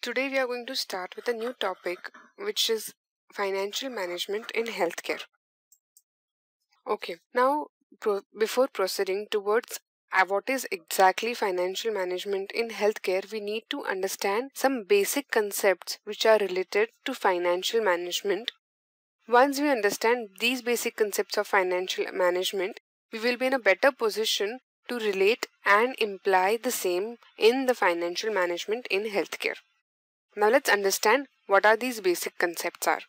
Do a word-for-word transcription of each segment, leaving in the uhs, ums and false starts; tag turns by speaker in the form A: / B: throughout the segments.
A: Today we are going to start with a new topic, which is financial management in healthcare. Okay, now pro- before proceeding towards uh, what is exactly financial management in healthcare, we need to understand some basic concepts which are related to financial management. Once we understand these basic concepts of financial management, we will be in a better position to relate and imply the same in the financial management in healthcare. Now let's understand what are these basic concepts are.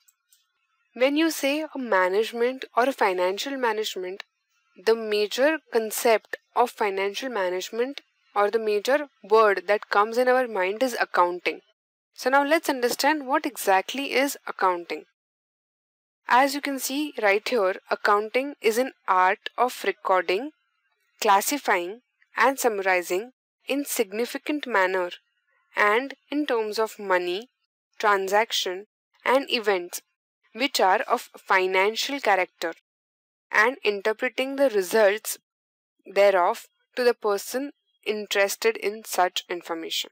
A: When you say a management or a financial management, the major concept of financial management or the major word that comes in our mind is accounting. So now let's understand what exactly is accounting. As you can see right here, accounting is an art of recording, classifying and summarizing in significant manner and in terms of money, transaction and events which are of financial character and interpreting the results thereof to the person interested in such information.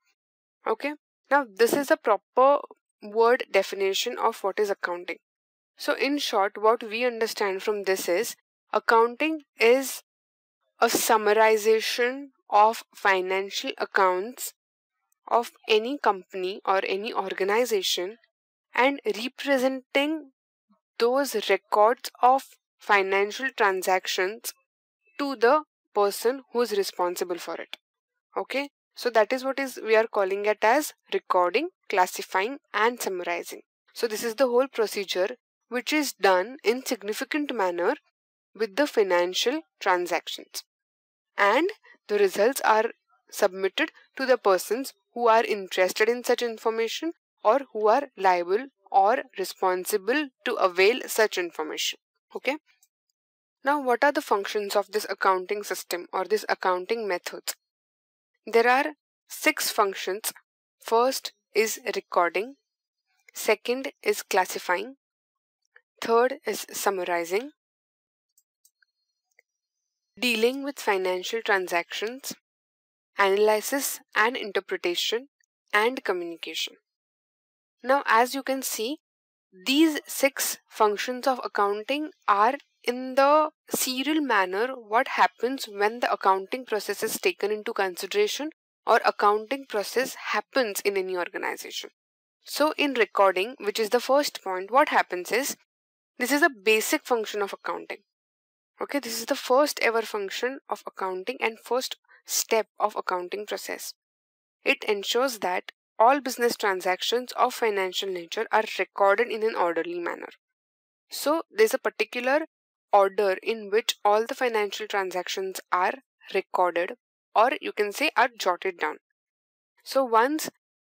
A: Okay, now this is a proper word definition of what is accounting. So in short, what we understand from this is accounting is a summarization of financial accounts of any company or any organization and representing those records of financial transactions to the person who is responsible for it. Okay, so that is what is we are calling it as recording, classifying and summarizing. So this is the whole procedure which is done in significant manner with the financial transactions, and the results are submitted to the persons who are interested in such information or who are liable or responsible to avail such information. Okay. Now, what are the functions of this accounting system or this accounting methods? There are six functions. First is recording. Second is classifying. Third is summarizing. Dealing with financial transactions. Analysis and interpretation, and communication. Now, as you can see, these six functions of accounting are in the serial manner what happens when the accounting process is taken into consideration or accounting process happens in any organization. So in recording, which is the first point, what happens is this is a basic function of accounting. Okay, this is the first ever function of accounting and first step of accounting process. It ensures that all business transactions of financial nature are recorded in an orderly manner. So there's a particular order in which all the financial transactions are recorded, or you can say are jotted down. So once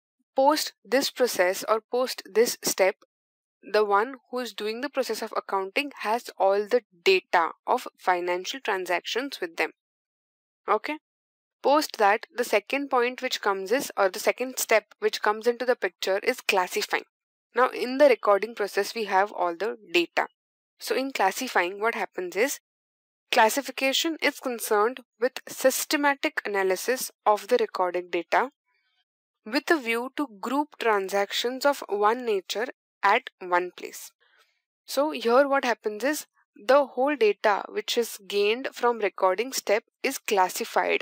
A: post this process or post this step, the one who is doing the process of accounting has all the data of financial transactions with them. Okay. Post that, the second point which comes is, or the second step which comes into the picture is classifying. Now in the recording process we have all the data. So in classifying, what happens is classification is concerned with systematic analysis of the recorded data with a view to group transactions of one nature at one place. So here what happens is the whole data which is gained from recording step is classified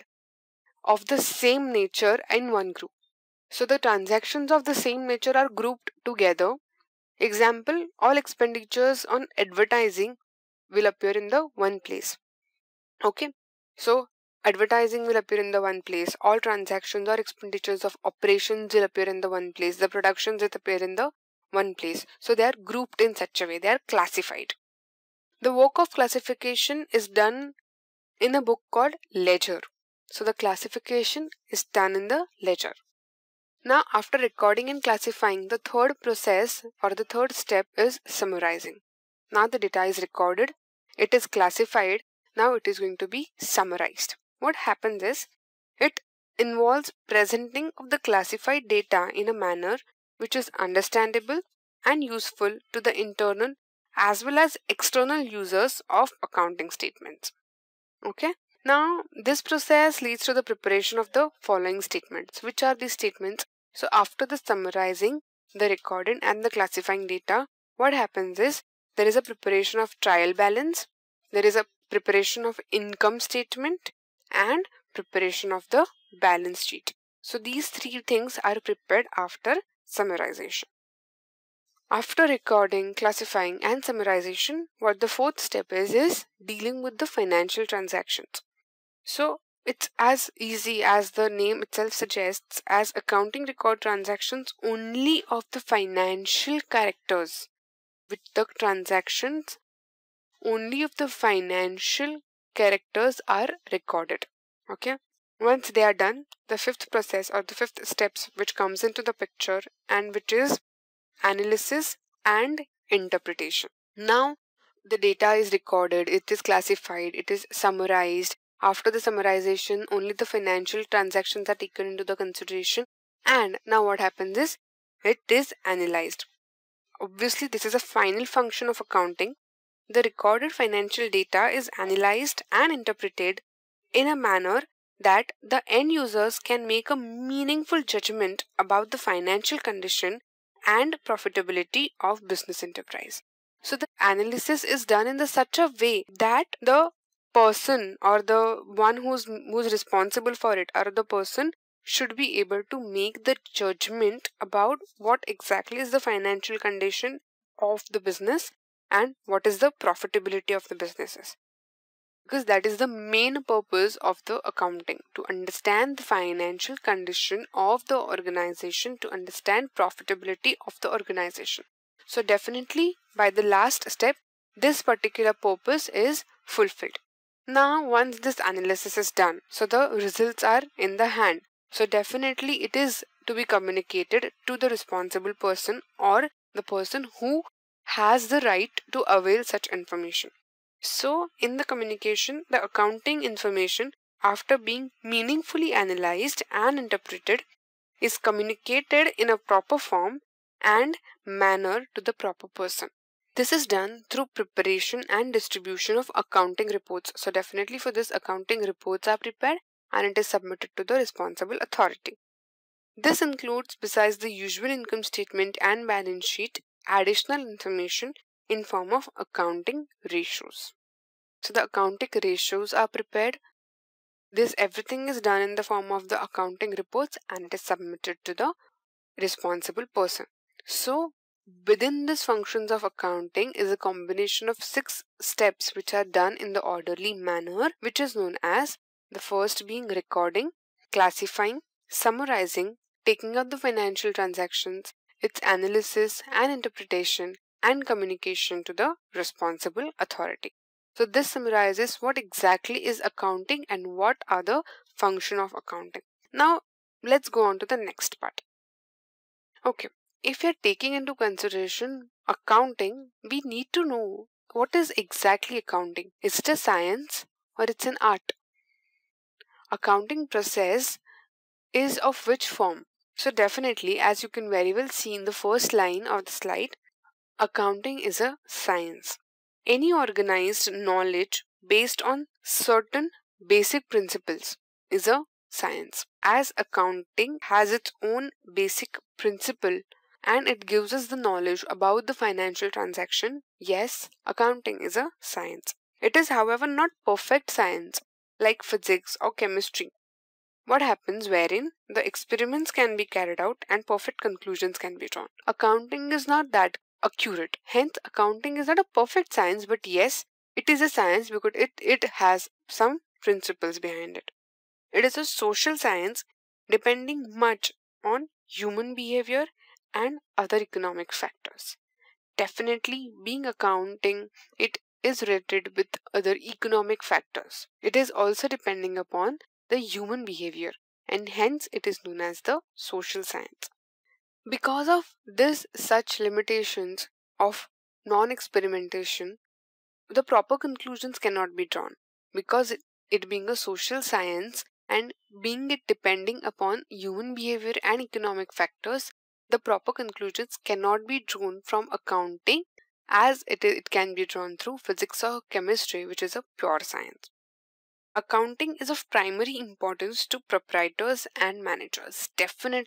A: of the same nature in one group. So the transactions of the same nature are grouped together. Example, all expenditures on advertising will appear in the one place. Okay, so advertising will appear in the one place. All transactions or expenditures of operations will appear in the one place. The productions will appear in the one place. So they are grouped in such a way. They are classified. The work of classification is done in a book called ledger. So the classification is done in the ledger. Now after recording and classifying, the third process or the third step is summarizing. Now the data is recorded, it is classified, now it is going to be summarized. What happens is, it involves presenting of the classified data in a manner which is understandable and useful to the internal as well as external users of accounting statements. Okay. Now, this process leads to the preparation of the following statements. Which are these statements? So after the summarizing, the recording and the classifying data, what happens is there is a preparation of trial balance, there is a preparation of income statement and preparation of the balance sheet. So these three things are prepared after summarization. After recording, classifying and summarization, what the fourth step is is dealing with the financial transactions. So it's as easy as the name itself suggests, as accounting record transactions only of the financial characters. With the transactions, only of the financial characters are recorded. Okay. Once they are done, the fifth process or the fifth steps which comes into the picture, and which is analysis and interpretation. Now the data is recorded, it is classified, it is summarized. After the summarization, only the financial transactions are taken into the consideration, and now what happens is it is analyzed. Obviously, this is a final function of accounting. The recorded financial data is analyzed and interpreted in a manner that the end users can make a meaningful judgment about the financial condition and profitability of business enterprise. So the analysis is done in the such a way that the person or the one who's who's responsible for it, or the person should be able to make the judgment about what exactly is the financial condition of the business and what is the profitability of the businesses. Because that is the main purpose of the accounting, to understand the financial condition of the organization, to understand profitability of the organization. So definitely by the last step, this particular purpose is fulfilled. Now once this analysis is done, so the results are in the hand. So definitely it is to be communicated to the responsible person or the person who has the right to avail such information. So in the communication, the accounting information, after being meaningfully analyzed and interpreted, is communicated in a proper form and manner to the proper person. This is done through preparation and distribution of accounting reports. So definitely for this, accounting reports are prepared and it is submitted to the responsible authority. This includes, besides the usual income statement and balance sheet, additional information in form of accounting ratios. So the accounting ratios are prepared. This everything is done in the form of the accounting reports and it is submitted to the responsible person. So within these functions of accounting is a combination of six steps which are done in the orderly manner, which is known as the first being recording, classifying, summarizing, taking out the financial transactions, its analysis and interpretation, and communication to the responsible authority. So this summarizes what exactly is accounting and what are the function of accounting. Now let's go on to the next part. Okay, if you're taking into consideration accounting, we need to know what is exactly accounting. Is it a science or it's an art? Accounting process is of which form? So definitely, as you can very well see in the first line of the slide, accounting is a science. Any organized knowledge based on certain basic principles is a science. As accounting has its own basic principle and it gives us the knowledge about the financial transaction, yes, accounting is a science. It is, however, not perfect science like physics or chemistry. What happens wherein the experiments can be carried out and perfect conclusions can be drawn. Accounting is not that accurate. Hence, accounting is not a perfect science, but yes, it is a science because it, it has some principles behind it. It is a social science depending much on human behavior and other economic factors. Definitely, being accounting, it is related with other economic factors. It is also depending upon the human behavior, and hence it is known as the social science. Because of this such limitations of non-experimentation, the proper conclusions cannot be drawn. Because it, it being a social science and being it depending upon human behavior and economic factors, the proper conclusions cannot be drawn from accounting as it, it can be drawn through physics or chemistry, which is a pure science. Accounting is of primary importance to proprietors and managers. Definitely,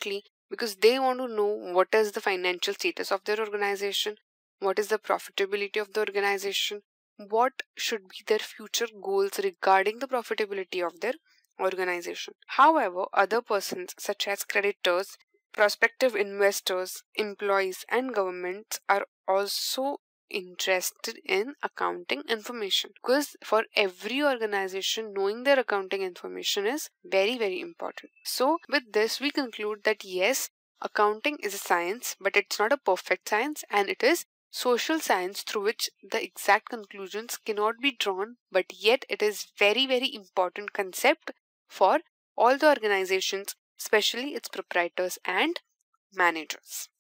A: because they want to know what is the financial status of their organization, what is the profitability of the organization, what should be their future goals regarding the profitability of their organization. However, other persons such as creditors, prospective investors, employees, and governments are also interested in accounting information, because for every organization, knowing their accounting information is very very important. So with this we conclude that yes, accounting is a science, but it's not a perfect science, and it is social science through which the exact conclusions cannot be drawn, but yet it is very very important concept for all the organizations, especially its proprietors and managers.